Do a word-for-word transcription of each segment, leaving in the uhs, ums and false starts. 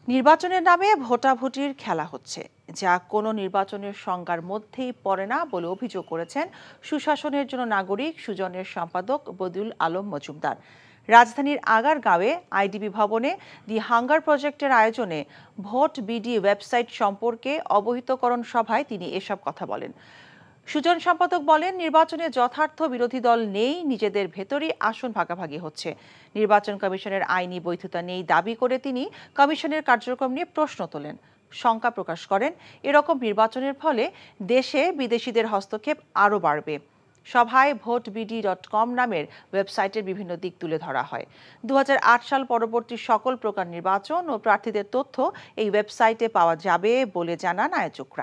নির্বাচনের নামে ভোটাভুটির খেলা হচ্ছে, যা কোনো নির্বাচনের সংজ্ঞার মধ্যেই পড়ে না বলে অভিযোগ করেছেন সুশাসনের জন্য নাগরিক সুজনের সম্পাদক বদিউল আলম মজুমদার। রাজধানীর আগারগাঁওয়ে আইডিবি ভবনে দি হাঙ্গার প্রজেক্টের আয়োজনে ভোট বিডি ওয়েবসাইট সম্পর্কে অবহিতকরণ সভায় তিনি এসব কথা বলেন। সুজন সম্পাদক বলেন, নির্বাচনে যথার্থ বিরোধী দল নেই, নিজেদের ভেতরেই আসন ভাগাভাগি হচ্ছে। নির্বাচন কমিশনের আইনি বৈধতা নেই দাবি করে তিনি কমিশনের কার্যক্রম নিয়ে প্রশ্ন তোলেন। শঙ্কা প্রকাশ করেন, এরকম নির্বাচনের ফলে দেশে বিদেশিদের হস্তক্ষেপ আরও বাড়বে। সভায় ভোট বিডি ডট কম নামের ওয়েবসাইটের বিভিন্ন দিক তুলে ধরা হয়। দু হাজার আট সাল পরবর্তী সকল প্রকার নির্বাচন ও প্রার্থীদের তথ্য এই ওয়েবসাইটে পাওয়া যাবে বলে জানান আয়োজকরা।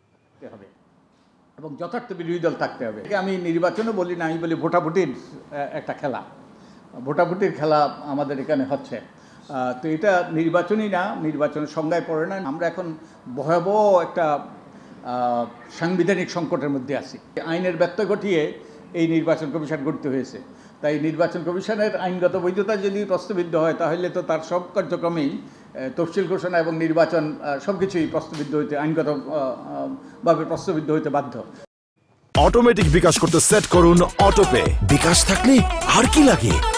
এবং যথার্থ বিরোধী দল থাকতে হবে। আমি নির্বাচনও বলি না, আমি বলি ভোটাভুটির একটা খেলা, ভোটাভুটির খেলা আমাদের এখানে হচ্ছে। তো এটা নির্বাচনই না, নির্বাচনের সংজ্ঞায় পড়ে না। আমরা এখন ভয়াবহ একটা সাংবিধানিক সংকটের মধ্যে আছি। আইনের ব্যত্যয় ঘটিয়ে এই নির্বাচন কমিশন গঠিত হয়েছে। তাই নির্বাচন কমিশনের আইনগত বৈধতা যদি প্রশ্নবিদ্ধ হয়, তাহলে তো তার সব কার্যক্রমেই তফসিল ঘোষণা এবং নির্বাচন সব কিছুই প্রশ্নবিদ্ধ হইতে আইনগতভাবে প্রশ্নবিদ্ধ হইতে বাধ্য। অটোমেটিক বিকাশ করতে সেট করুন অটোপে। বিকাশ থাকলে আর কি লাগে।